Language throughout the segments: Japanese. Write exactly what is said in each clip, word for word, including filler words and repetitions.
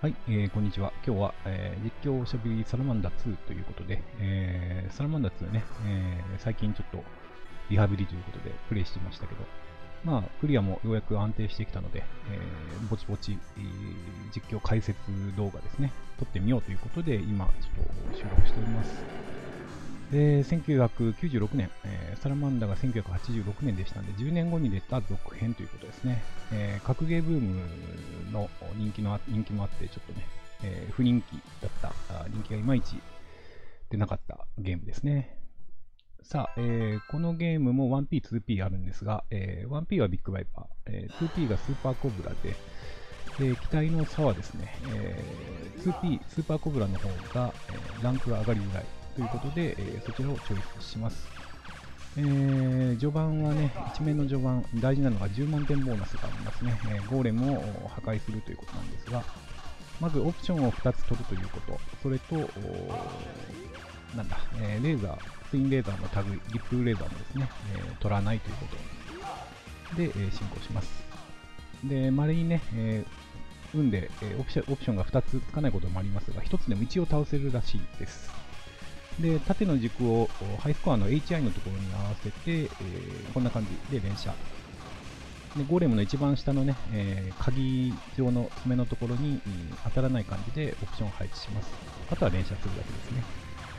はい、えー、こんにちは。今日は、えー、実況おしゃべりサラマンダツーということで、えー、サラマンダツーね、えー、最近ちょっとリハビリということでプレイしてましたけど、まあ、クリアもようやく安定してきたので、えー、ぼちぼち、えー、実況解説動画ですね、撮ってみようということで、今、ちょっと収録しております。で、せんきゅうひゃくきゅうじゅうろくねん、えー、サラマンダがせんきゅうひゃくはちじゅうろくねんでしたので、じゅうねんごに出た続編ということですね。えー、格ゲーブームの人気の人気もあって、ちょっとね、えー、不人気だった、人気がいまいち出なかったゲームですね。さあ、えー、このゲームも ワンピー、ツーピー あるんですが、えー、ワンピー はビッグバイパー、えー、ツーピー がスーパーコブラで、で機体の差はですね、えー、ツーピー、スーパーコブラの方が、えー、ランクが上がりづらいということで、えー、そちらをチョイスします。えー、序盤はね、一面の序盤、大事なのがじゅうまんてんボーナスがありますね。えー、ゴーレムを破壊するということなんですが、まずオプションをふたつ取るということ、それと、なんだ、えー、レーザー、ツインレーザーのタグ、リップレーザーもですね、えー、取らないということで、えー、進行します。で、稀にね、えー、運で、えー、オプションオプションがふたつつかないこともありますが、ひとつでも一応倒せるらしいです。で、縦の軸をハイスコアの エイチアイ のところに合わせて、えー、こんな感じで連射。でゴーレムの一番下のね、えー、鍵状の爪のところに、当たらない感じでオプションを配置します。あとは連射するだけですね。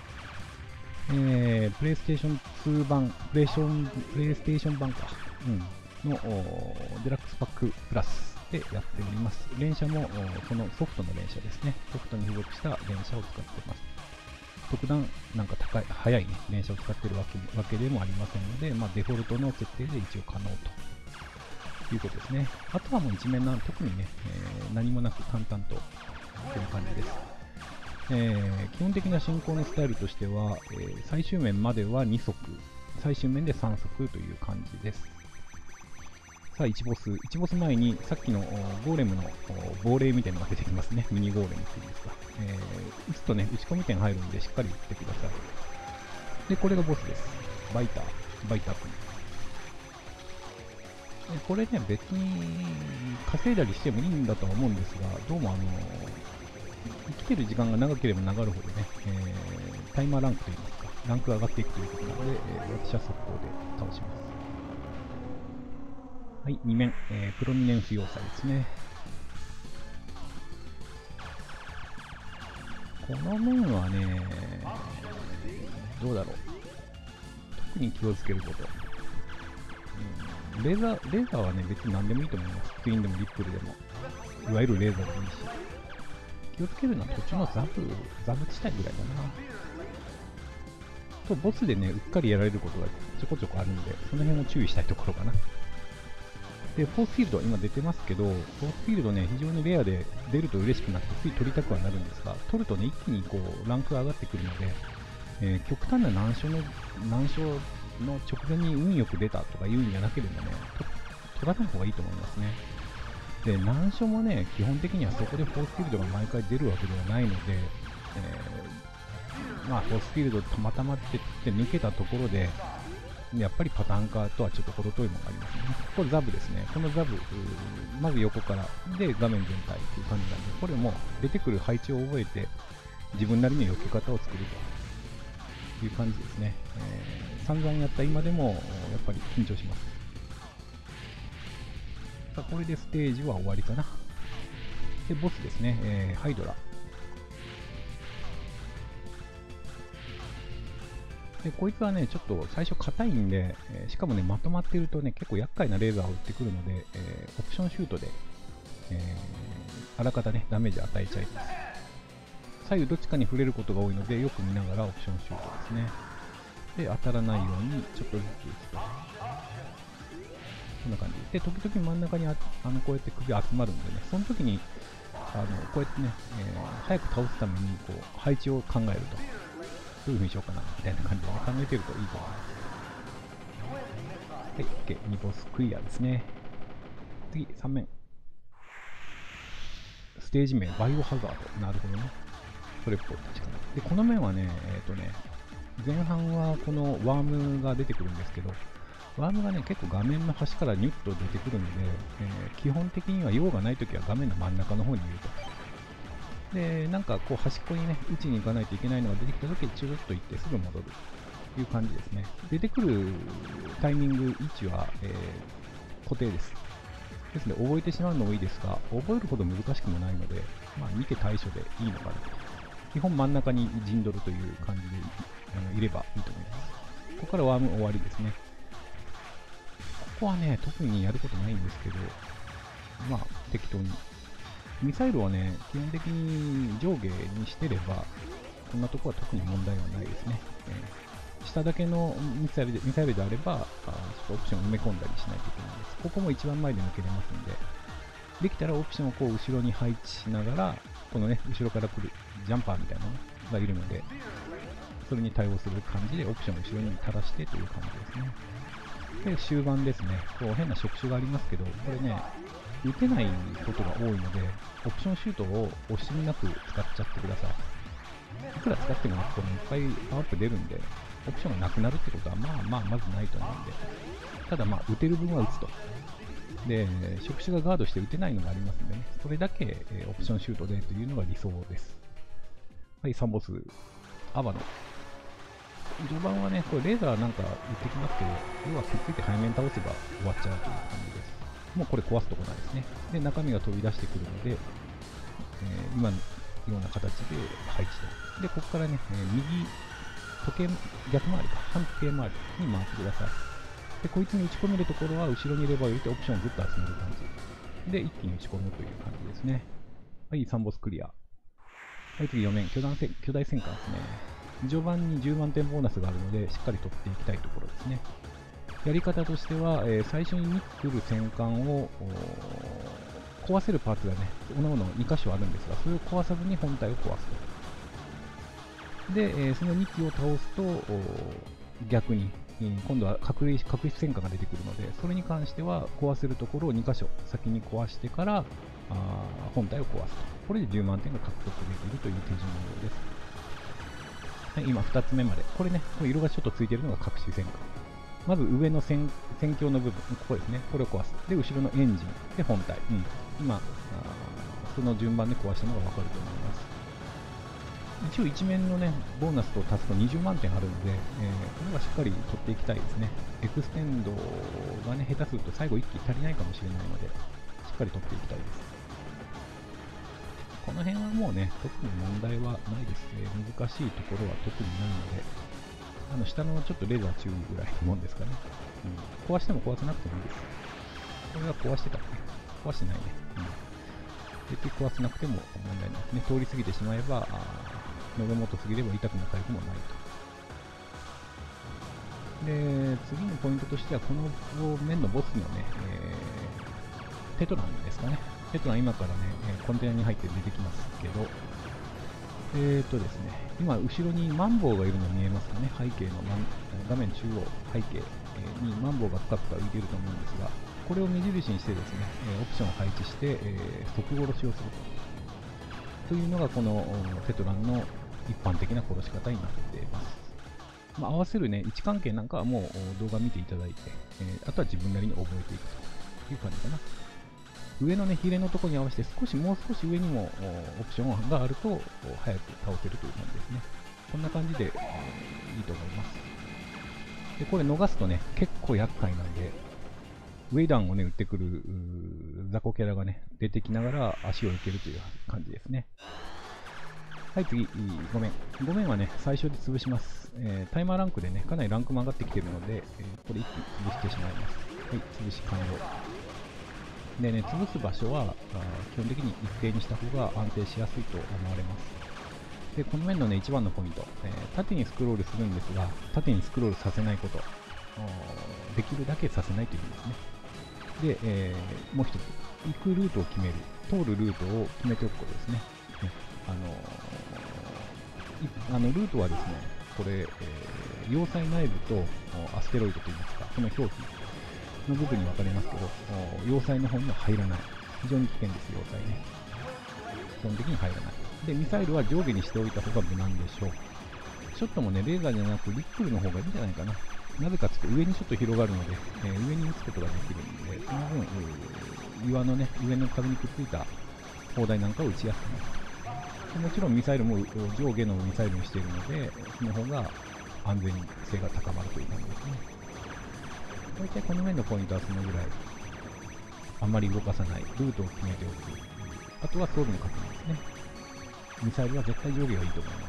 えー、プレイステーションツー版、プレイステーション、プレイステーション版か、うん、のデラックスパックプラスでやっております。連射もそのソフトの連射ですね。ソフトに付属した連射を使っています。特段なんか高い、速い、ね、連射を使っているわけわけでもありませんので、まあ、デフォルトの設定で一応可能ということですね。あとはもう一面な特にね、えー、何もなく淡々とという感じです。えー、基本的な進行のスタイルとしては、えー、最終面まではに足、最終面でさん足という感じです。さあ、いちボス。いちボス前に、さっきのゴーレムの亡霊みたいなのが出てきますね。ミニゴーレムっていうんですか。えー、撃つとね、打ち込み点入るんで、しっかり打ってください。で、これがボスです。バイター。バイター君。でこれね、別に稼いだりしてもいいんだとは思うんですが、どうもあの、生きてる時間が長ければ長るほどね、えー、タイマーランクといいますか、ランクが上がっていくということなので、えー、私は速攻で倒します。はい、に面、えー、プロミネンス要塞ですね。この面はね、どうだろう。特に気をつけること。うん、レーザー、レーザーはね、別に何でもいいと思います。ツインでもリップルでも。いわゆるレーザーでもいいし。気をつけるのは途中のザブ、ザブ地帯ぐらいだな。と、ボスでね、うっかりやられることがちょこちょこあるんで、その辺を注意したいところかな。で、フォースフィールド、今出てますけど、フォースフィールドね、非常にレアで出ると嬉しくなって、つい取りたくはなるんですが、取るとね、一気にこう、ランクが上がってくるので、えー、極端な難所の、難所の直前に運よく出たとかいうんじゃなければね、取らない方がいいと思いますね。で、難所もね、基本的にはそこでフォースフィールドが毎回出るわけではないので、えー、まあ、フォースフィールドたまたまってって抜けたところで、やっぱりパターン化とはちょっと程遠いものがありますね。これザブですね。このザブ、まず横からで画面全体という感じなんで、これも出てくる配置を覚えて自分なりの避け方を作るという感じですね。えー、散々やった今でもやっぱり緊張します。さあ、これでステージは終わりかな。で、ボスですね。えー、ハイドラ。でこいつはね、ちょっと最初硬いんで、えー、しかもね、まとまっているとね、結構厄介なレーザーを撃ってくるので、えー、オプションシュートで、えー、あらかたね、ダメージ与えちゃいます。左右どっちかに触れることが多いので、よく見ながらオプションシュートですね。で、当たらないように、ちょっとずつ撃つと。こんな感じで、時々真ん中にああのこうやって首集まるんでね、その時に、あのこうやってね、えー、早く倒すためにこう配置を考えると。どういう風にしようかなみたいな感じで、ね、考えてるといいと思います。はい、OK。にボスクリアですね。次、さん面。ステージ名、バイオハザード。なるほどね。それっぽい、確かに。で、この面はね、えっとね、前半はこのワームが出てくるんですけど、ワームがね、結構画面の端からニュッと出てくるので、えー、基本的には用がないときは画面の真ん中の方にいると。 で、なんかこう端っこにね、打ちに行かないといけないのが出てきたとき、チュルッと行ってすぐ戻るという感じですね。出てくるタイミング、位置は、えー、固定です。ですので、覚えてしまうのもいいですが、覚えるほど難しくもないので、まあ、見て対処でいいのかな。基本真ん中に陣取るという感じであのいればいいと思います。ここからワーム終わりですね。ここはね、特にやることないんですけど、まあ、適当に。ミサイルはね、基本的に上下にしてれば、こんなところは特に問題はないですね。えー、下だけのミサイルでミサイルであればあ、ちょっとオプションを埋め込んだりしないといけないです。ここも一番前で抜けれますんで、できたらオプションをこう後ろに配置しながら、このね、後ろから来るジャンパーみたいなのがいるので、それに対応する感じでオプションを後ろに垂らしてという感じですね。で、終盤ですね。こう変な触手がありますけど、これね、打てないことが多いので、オプションシュートを惜しみなく使っちゃってください。いくら使ってもね、ここにいっぱいパワーアップ出るんで、オプションがなくなるってことは、まあまあ、まずないと思うんで、ただまあ、打てる分は打つと。で、触手がガードして打てないのがありますんでね、それだけ、えー、オプションシュートでというのが理想です。はい、さんボス、アバの。序盤はね、これレーザーなんか打ってきますけど、要はくっついて背面倒せば終わっちゃうという感じです。もうこれ壊すとこなんですね。で、中身が飛び出してくるので、えー、今のような形で配置と。で、ここからね、えー、右、時計、逆回りか、反時計回りに回ってください。で、こいつに打ち込めるところは後ろにレバーを入れてオプションをぐっと集める感じ。で、一気に打ち込むという感じですね。はい、さんボスクリア。はい、次よ面、巨大戦巨大戦艦ですね。序盤にじゅうまんてんボーナスがあるので、しっかり取っていきたいところですね。やり方としては、えー、最初に来る戦艦を壊せるパーツがね、おのおのに箇所あるんですが、それを壊さずに本体を壊すと。で、えー、そのに機を倒すと、逆に、今度は確率確率戦艦が出てくるので、それに関しては壊せるところをに箇所先に壊してからあ本体を壊すと。これでじゅうまんてんが獲得できるという手順のようです。はい、今ふたつめまで。これね、これ色がちょっとついているのが隠し戦艦。まず上の戦戦況の部分、ここですね、これを壊す。で、後ろのエンジン、で、本体。うん、今、その順番で壊したのが分かると思います。一応一面のね、ボーナスと足すとにじゅうまんてんあるので、えー、これはしっかり取っていきたいですね。エクステンドがね、下手すると最後一機足りないかもしれないので、しっかり取っていきたいです。この辺はもうね、特に問題はないですね。難しいところは特にないので、あの下のちょっとレーザー注意ぐらいのもんですかね。うん、壊しても壊さなくてもいいです。これは壊してたね。壊してないね。うん、絶対壊せなくても問題ないですね。通り過ぎてしまえば、喉元過ぎれば痛くも痒くもないと。で、次のポイントとしては、この面のボスのね、えー、テトランですかね。テトラン今からね、コンテナに入って出てきますけど、えーとですね、今、後ろにマンボウがいるの見えますかね。背景の画面中央、背景にマンボウがぷかぷか浮いていると思うんですが、これを目印にしてですね、オプションを配置して、えー、即殺しをすると。というのがこのテトランの一般的な殺し方になっています。まあ、合わせるね、位置関係なんかはもう動画見ていただいて、えー、あとは自分なりに覚えていくという感じかな。上のね、ヒレのところに合わせて少し、もう少し上にもオプションがあると早く倒せるという感じですね。こんな感じで、えー、いいと思います。で、これ逃すとね、結構厄介なんで、ウェイダンをね、撃ってくる雑魚キャラがね、出てきながら足を受けるという感じですね。はい、次、ご面。ご面はね、最初で潰します。えー、タイマーランクでね、かなりランクも上がってきているので、えー、これ一気に潰してしまいます。はい、潰し完了。でね、潰す場所は基本的に一定にした方が安定しやすいと思われます。で、この面のね、一番のポイント、えー、縦にスクロールするんですが、縦にスクロールさせないこと。できるだけさせないという意味ですね。で、えー、もう一つ、行くルートを決める。通るルートを決めておくことですね。あのー、あのルートはですね、これ、えー、要塞内部とアステロイドといいますか、その表記の部分に分かれますけど、要塞の方には入らない。非常に危険です、要塞ね。基本的に入らない。で、ミサイルは上下にしておいた方が無難でしょう。ショットもね、レーザーじゃなくリックルの方がいいんじゃないかな。なぜかというと上にちょっと広がるので、えー、上に撃つことができるので、その分、えー、岩のね、上の壁にくっついた砲台なんかを撃ちやすくなる。 もちろんミサイルも上下のミサイルにしているので、その方が安全性が高まるという感じですね。大体この面のポイントはそのぐらい。あんまり動かさない、ルートを決めておく。あとは装備の確認ですね。ミサイルは絶対上下がいいと思います。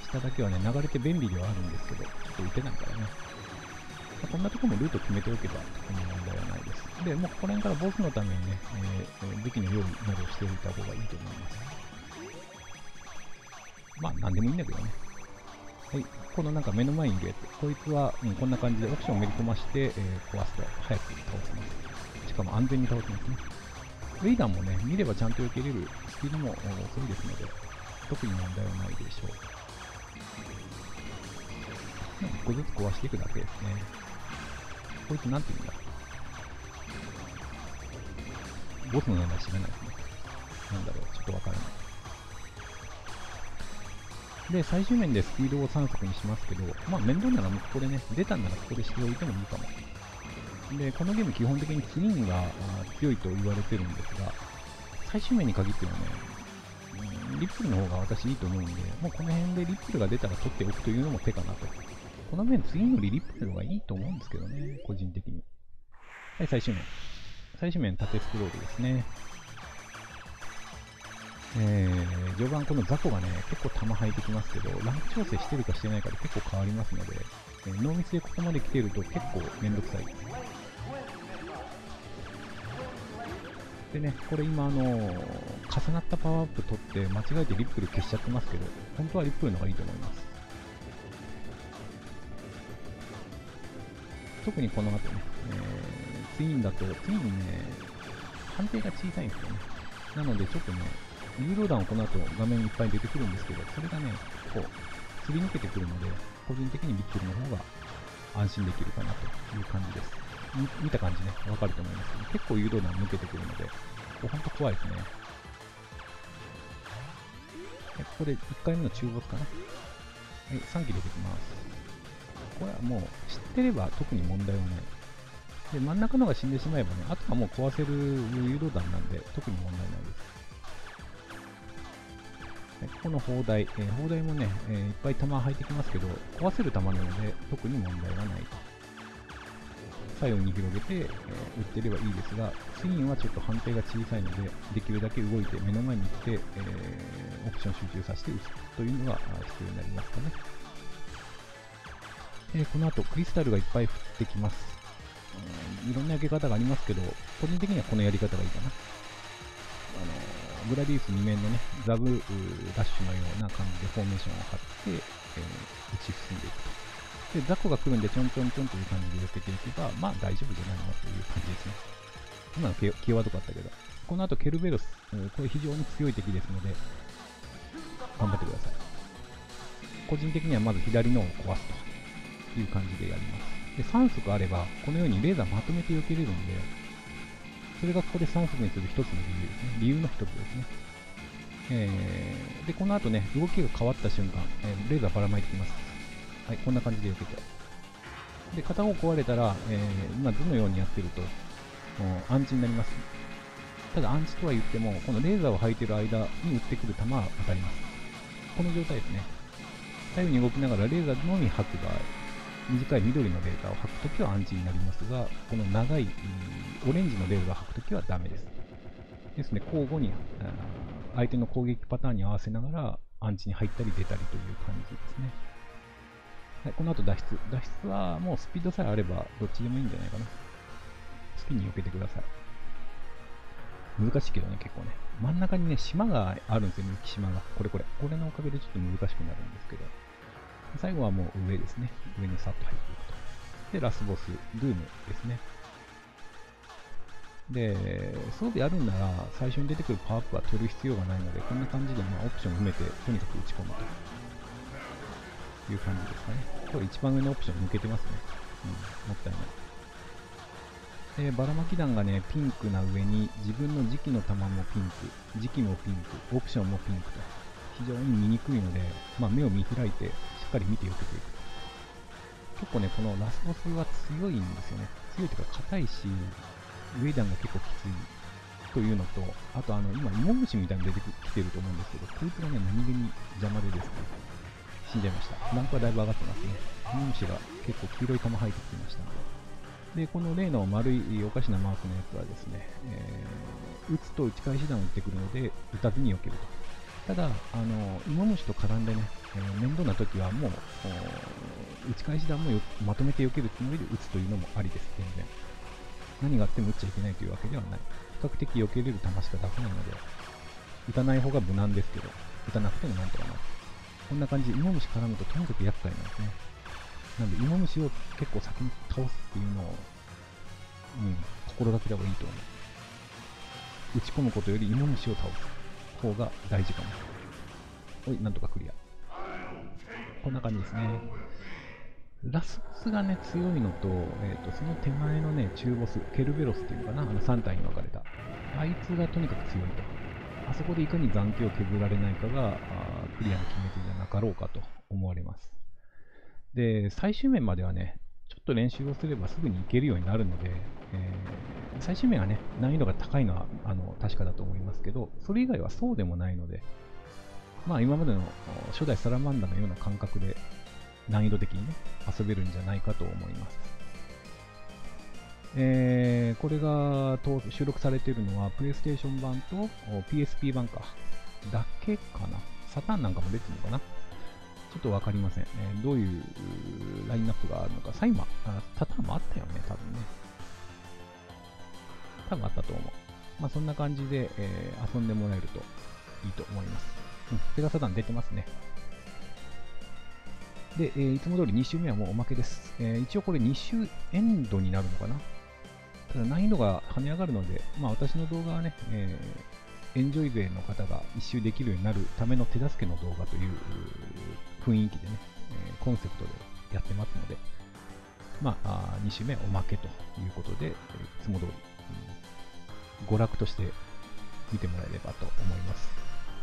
下だけはね、流れて便利ではあるんですけど、ちょっと打てないからね。こんなところもルート決めておけば、この問題はないです。で、もうここら辺からボスのためにね、えー、武器の用意などをしておいた方がいいと思います。まあ、なんでもいいんだけどね。はい、このなんか目の前にいるやつ、こいつは、うん、こんな感じでオプションをめり込まして、えー、壊すと早く倒せます。しかも安全に倒せますね。レーダーもね、見ればちゃんと避けれるスピードも遅いですので、特に問題はないでしょう。いっこずつ壊していくだけですね。こいつなんて言うんだ。ボスの名前知らないですね。なんだろう、ちょっとわからない。で、最終面でスピードをさん速にしますけど、まあ面倒ならもうここでね、出たんならここでしておいてもいいかも。で、このゲーム基本的にツインが強いと言われてるんですが、最終面に限ってはね、うん、リップルの方が私いいと思うんで、もうこの辺でリップルが出たら取っておくというのも手かなと。この面ツインよりリップルの方がいいと思うんですけどね、個人的に。はい、最終面。最終面縦スクロールですね。えー、序盤この雑魚がね、結構弾入ってきますけど、ランク調整してるかしてないかで結構変わりますので、えー、ノーミスでここまで来てると結構めんどくさいです。でね、これ今あのー、重なったパワーアップ取って間違えてリップル消しちゃってますけど、本当はリップルの方がいいと思います。特にこの後ね、えー、ツインだと、ツインね、判定が小さいんですよね。なのでちょっとね、誘導弾をこの後画面いっぱい出てくるんですけど、それがね、こう、すり抜けてくるので、個人的にリップルの方が安心できるかなという感じです。見た感じね、わかると思いますけど、結構誘導弾抜けてくるので、ここほんと怖いですね。ここでいっかいめの中ボスかな。はい、さん機出てきます。これはもう知ってれば特に問題はない。で、真ん中のが死んでしまえばね、あとはもう壊せる誘導弾なんで、特に問題ないです。はい、ここの砲台、えー、砲台もね、えー、いっぱい弾入ってきますけど、壊せる弾なので、特に問題はないと。左右に広げて、えー、撃ってればいいですが、ツインはちょっと判定が小さいので、できるだけ動いて目の前に行って、えー、オプション集中させて撃つというのが必要になりますかね。えー、この後クリスタルがいっぱい降ってきます。いろんな焼け方がありますけど、個人的にはこのやり方がいいかな。あのー、グラディウスに面のね、ザブダッシュのような感じでフォーメーションを張って、えー、打ち進んでいくと。で、雑魚が来るんでちょんちょんちょんという感じで避けていけば、まあ大丈夫じゃないのという感じですね。今のキーワードがあったけど、この後ケルベロス、これ非常に強い敵ですので、頑張ってください。個人的にはまず左のを壊すという感じでやります。で、さん速あれば、このようにレーザーまとめて避けれるんで、それがここでさん速にする一つの理由ですね。理由の一つですね。えー、で、この後ね、動きが変わった瞬間、えー、レーザーばらまいてきます。はい、こんな感じで避けて。で、片方壊れたら、えー、今図のようにやってると、暗示になります。ただ暗示とは言っても、このレーザーを吐いてる間に撃ってくる弾は当たります。この状態ですね。左右に動きながらレーザーのみ吐く場合、短い緑のレーザーを吐くときは暗示になりますが、この長いオレンジのレーザーを吐くときはダメです。ですね、交互に相手の攻撃パターンに合わせながら暗示に入ったり出たりという感じですね。はい、この後脱出。脱出はもうスピードさえあればどっちでもいいんじゃないかな。好きに避けてください。難しいけどね、結構ね。真ん中にね、島があるんですよね、浮島が。これこれ。これのおかげでちょっと難しくなるんですけど。最後はもう上ですね。上にさっと入っていくと。で、ラスボス、ドゥームですね。で、装備あるんなら、最初に出てくるパワーアップは取る必要がないので、こんな感じで、まあ、オプションを埋めて、とにかく打ち込むという感じですかね。これ一番上のオプション抜けてますね。うん、もったいない。で、ばらまき弾がね、ピンクな上に、自分の磁気の弾もピンク、磁気もピンク、オプションもピンクと、非常に見にくいので、まあ、目を見開いて、しっかり見て避けていくと。結構ね、このラスボスは強いんですよね。強いというか硬いし、ウェイダンが結構きついというのと、あとあの今、芋虫みたいに出てきてると思うんですけど、こいつがね、何気に邪魔でですね、死んじゃいました。ランクはだいぶ上がってますね。芋虫が結構黄色い玉入ってきましたので。で、この例の丸いおかしなマークのやつはですね、えー、撃つと打ち返し弾を打ってくるので、撃たずに避けると。ただ、あの芋虫と絡んでね、えー、面倒な時はもう、打ち返し弾もよまとめて避けるつもりで撃つというのもありです、全然。何があっても撃っちゃいけないというわけではない。比較的避けれる弾しか出せないので、撃たない方が無難ですけど、撃たなくてもなんとかなる。こんな感じで芋虫絡むととにかく厄介なんですね。なんで芋虫を結構先に倒すっていうのを、うん、心がけた方がいいと思う。打ち込むことより芋虫を倒す方が大事かな。おい、なんとかクリア。こんな感じですね。ラスボスがね、強いのと、えーと、その手前のね、中ボス、ケルベロスっていうのかな、あのさん体に分かれた。あいつがとにかく強いと。あそこでいかに残機を削られないかが、あクリアの決め手じゃなかろうかと思われます。で、最終面まではね、ちょっと練習をすればすぐにいけるようになるので、えー、最終面はね、難易度が高いのはあの確かだと思いますけど、それ以外はそうでもないので、まあ今までの初代サラマンダのような感覚で難易度的にね、遊べるんじゃないかと思います。えー、これが収録されているのは、プレイステーション版と ピーエスピー 版か。だけかな。サターンなんかも出てるのかな。ちょっとわかりません、えー。どういうラインナップがあるのか。サイマー、あ、サターンもあったよね、多分ね。多分あったと思う。まあそんな感じで、えー、遊んでもらえるといいと思います。うん、セガサターン出てますね。で、えー、いつも通りに周目はもうおまけです。えー、一応これに周エンドになるのかな。ただ難易度が跳ね上がるので、まあ私の動画はね、えー、エンジョイ勢の方が一周できるようになるための手助けの動画という雰囲気でね、えー、コンセプトでやってますので、まあ、に周目はおまけということで、えー、いつも通り、うん、娯楽として見てもらえればと思います。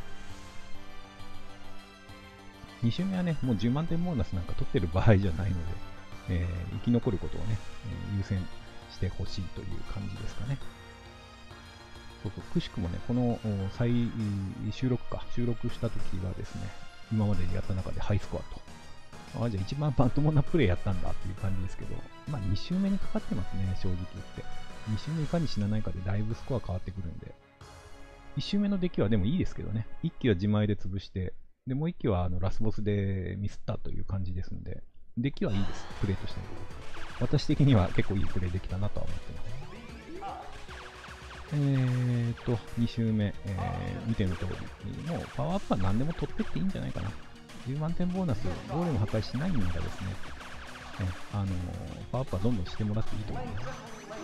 に周目はね、もうじゅうまんてんボーナスなんか取ってる場合じゃないので、えー、生き残ることをね、えー、優先してほしいという感じですかね。そうそう、くしくもね、この再収録か、収録した時がですね、今までやった中でハイスコアと。あ、じゃあ一番まともなプレイやったんだっていう感じですけど、まあに周目にかかってますね、正直言って。に周目いかに死なないかでだいぶスコア変わってくるんで。いち周目の出来はでもいいですけどね、いっきは自前で潰して、で、もういっきはあのラスボスでミスったという感じですので、出来はいいです、プレイとしても。私的には結構いいプレイできたなとは思ってます。えーと、に周目、えー、見ての通り、もうパワーアップは何でも取ってっていいんじゃないかな。じゅうまんてんボーナス、ゴーレム破壊しないんならですね、えあのー、パワーアップはどんどんしてもらっていいと思います。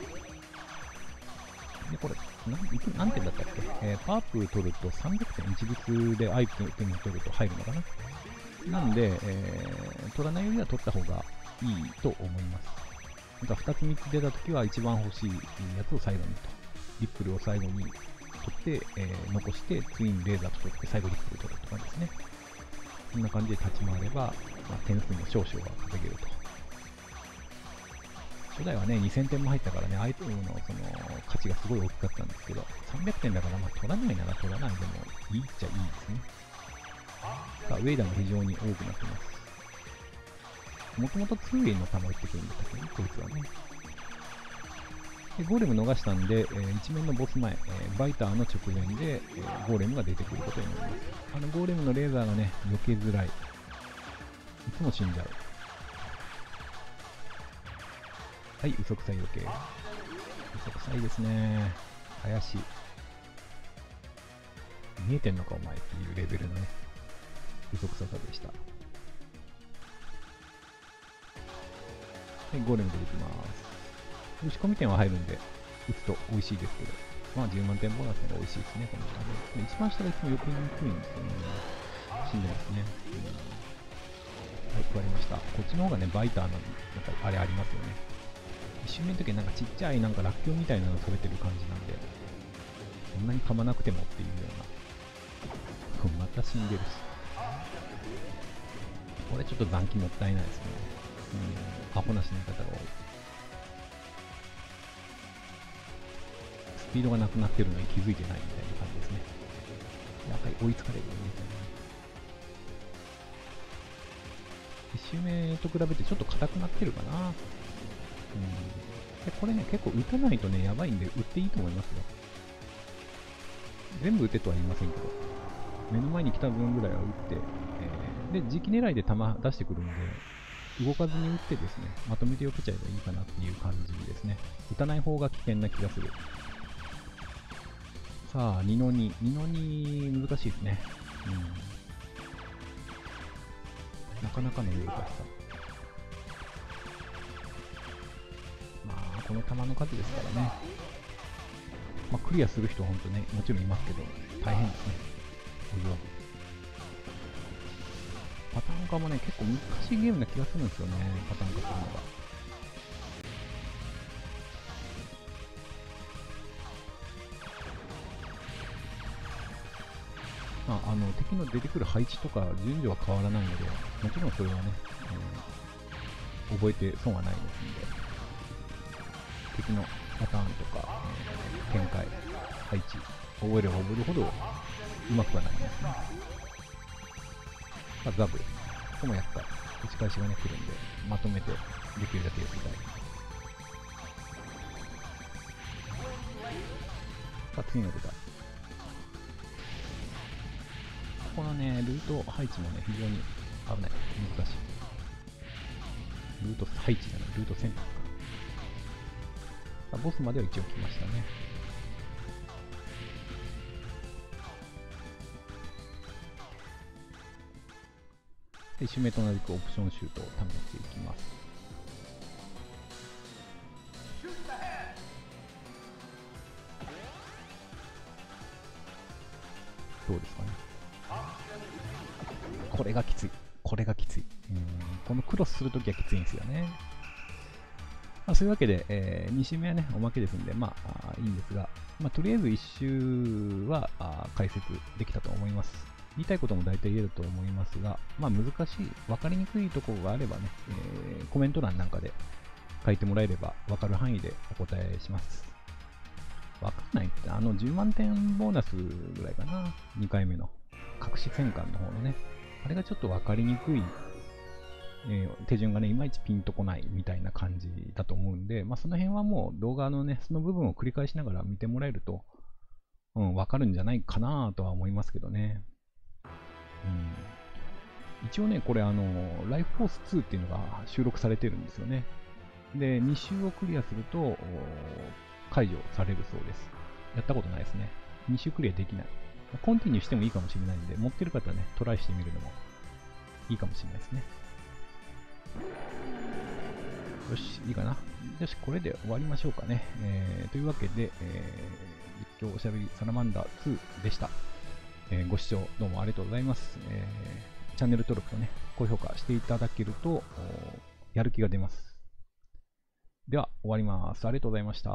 で、これ、何点だったっけ、えー、パワーアップ取るとさんびゃくてん一律でアイテム取ると入るのかな。なんで、えー、取らないよりは取った方がいいと思います。またふたつみっつ出たときは一番欲しいやつを最後にと。リップルを最後に取って、えー、残して、ツインレーザーと取って、最後リップル取るとかですね。こんな感じで立ち回れば、まあ、点数も少々は稼げると。初代はね、にせんてんも入ったからね、アイテムのその価値がすごい大きかったんですけど、さんびゃくてんだから、まあ、取らないなら取らないでもいいっちゃいいですね。さあ、ウェイダーも非常に多くなってます。もともとツーウェイの弾を打ってくるんだったっけね、こいつはね。でゴーレム逃したんで、えー、一面のボス前、えー、バイターの直前で、えー、ゴーレムが出てくることになります。あのゴーレムのレーザーがね、避けづらい。いつも死んじゃう。はい、嘘くさい避け。嘘くさいですね。怪しい。見えてんのかお前っていうレベルのね、嘘くささでした。はい、ゴーレム出てきます。打ち込み点は入るんで、打つと美味しいですけど、まあじゅうまんてんボーナスの方が美味しいですね、この下で。一番下がいつも避けにくいんですよね。死んでますね。うん、はい、わかりました。こっちの方がね、バイターの、なんかあれありますよね。一瞬目の時はなんかちっちゃいなんかラッキョウみたいなの食べてる感じなんで、そんなに噛まなくてもっていうような。また死んでるし。これちょっと残機もったいないですね。うん、アホな死に方が多い。ススピードがなくなってるのに気づいてないみたいな感じですね。やっぱり追いつかれるよね。いち周目と比べてちょっと硬くなってるかな。うん、でこれね、結構打たないとね、やばいんで、打っていいと思いますよ。全部打てとは言いませんけど、目の前に来た分ぐらいは打って、えー、で、時期狙いで球出してくるんで、動かずに打ってですね、まとめてよけちゃえばいいかなっていう感じですね。打たない方が危険な気がする。さあ、にのに。にのに難しいですね。うん。なかなかの難しさ。まあ、この球の数ですからね。まあ、クリアする人は本当ね、もちろんいますけど、大変ですね。パターン化もね、結構難しいゲームな気がするんですよね、パターン化するのが。まあ、あの敵の出てくる配置とか順序は変わらないので、もちろんそれはね、えー、覚えて損はないですので、敵のパターンとか、えー、展開、配置、覚えれば覚えるほどうまくはなりますね。まあ、ザブ、ここも厄介。打ち返しがね、来るんで、まとめてできるだけやりたい。さあ、次の出た。このね、ルート配置もね、非常に危ない。難しい。ルート配置じゃない、ルート選択か。さあ、ボスまでは一応来ましたね。で、いち周目と同じくオプションシュートを試していきます。どうですかね。これがきつい。これがきつい。うん、このクロスするときはきついんですよね。まあ、そういうわけで、えー、に周目はね、おまけですんで、まあ、あいいんですが、まあ、とりあえずいち周はあ解説できたと思います。言いたいことも大体言えると思いますが、まあ、難しい、分かりにくいところがあればね、えー、コメント欄なんかで書いてもらえれば分かる範囲でお答えします。分かんないって、あのじゅうまんてんボーナスぐらいかな、にかいめの隠し戦艦の方のね、あれがちょっと分かりにくい、えー、手順がね、いまいちピンとこないみたいな感じだと思うんで、まあ、その辺はもう動画のね、その部分を繰り返しながら見てもらえると、うん、分かるんじゃないかなとは思いますけどね。うん、一応ね、これあの、ライフフォースツーっていうのが収録されてるんですよね。で、に周をクリアすると、解除されるそうです。やったことないですね。に周クリアできない。コンティニューしてもいいかもしれないんで、持ってる方はね、トライしてみるのもいいかもしれないですね。よし、いいかな。よし、これで終わりましょうかね。えー、というわけで、えー、実況おしゃべりサラマンダーツーでした。えー、ご視聴どうもありがとうございます。えー、チャンネル登録とね、高評価していただけると、やる気が出ます。では、終わります。ありがとうございました。